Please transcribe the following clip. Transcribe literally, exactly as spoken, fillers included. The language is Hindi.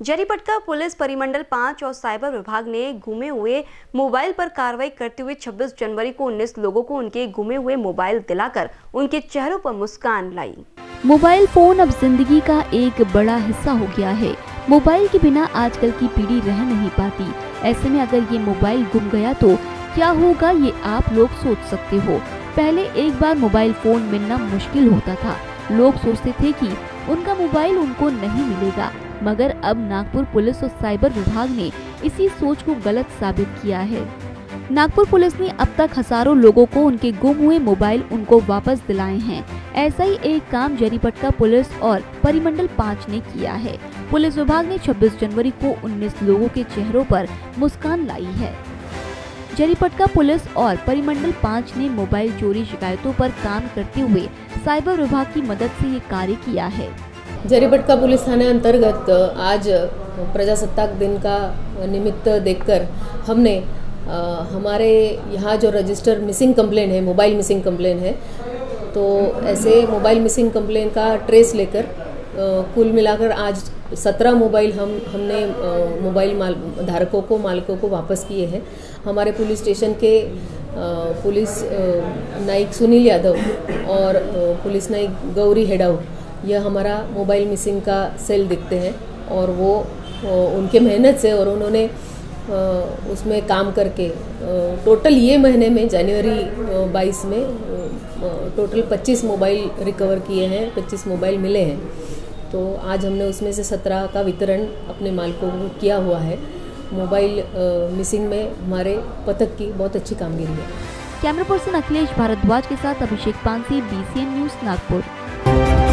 जरीपटका पुलिस परिमंडल पाँच और साइबर विभाग ने गुमे हुए मोबाइल पर कार्रवाई करते हुए छब्बीस जनवरी को उन्नीस लोगों को उनके गुमे हुए मोबाइल दिलाकर उनके चेहरों पर मुस्कान लाई। मोबाइल फोन अब जिंदगी का एक बड़ा हिस्सा हो गया है। मोबाइल के बिना आजकल की पीढ़ी रह नहीं पाती। ऐसे में अगर ये मोबाइल गुम गया तो क्या होगा, ये आप लोग सोच सकते हो। पहले एक बार मोबाइल फोन मिलना मुश्किल होता था। लोग सोचते थे कि उनका मोबाइल उनको नहीं मिलेगा, मगर अब नागपुर पुलिस और साइबर विभाग ने इसी सोच को गलत साबित किया है। नागपुर पुलिस ने अब तक हजारों लोगों को उनके गुम हुए मोबाइल उनको वापस दिलाए हैं। ऐसा ही एक काम जरीपटका पुलिस और परिमंडल पाँच ने किया है। पुलिस विभाग ने छब्बीस जनवरी को उन्नीस लोगों के चेहरों पर मुस्कान लाई है। जरीपटका पुलिस और परिमंडल पाँच ने मोबाइल चोरी शिकायतों पर काम करते हुए साइबर विभाग की मदद से ये कार्य किया है। जरीपटका पुलिस थाने अंतर्गत आज प्रजासत्ताक दिन का निमित्त देखकर हमने आ, हमारे यहाँ जो रजिस्टर मिसिंग कंप्लेन है, मोबाइल मिसिंग कंप्लेन है, तो ऐसे मोबाइल मिसिंग कंप्लेन का ट्रेस लेकर कुल मिलाकर आज सत्रह मोबाइल हम हमने मोबाइल माल धारकों को मालिकों को वापस किए हैं। हमारे पुलिस स्टेशन के आ, पुलिस नायक सुनील यादव और पुलिस नायक गौरी हेडाव, यह हमारा मोबाइल मिसिंग का सेल दिखते हैं और वो उनके मेहनत से और उन्होंने उसमें काम करके टोटल ये महीने में जनवरी बाईस में टोटल पच्चीस मोबाइल रिकवर किए हैं, पच्चीस मोबाइल मिले हैं। तो आज हमने उसमें से सत्रह का वितरण अपने मालिकों को किया हुआ है। मोबाइल मिसिंग में हमारे पथक की बहुत अच्छी कामगिरी है। कैमरा पर्सन अखिलेश भारद्वाज के साथ Abhishek Pansi, B C N news Nagpur.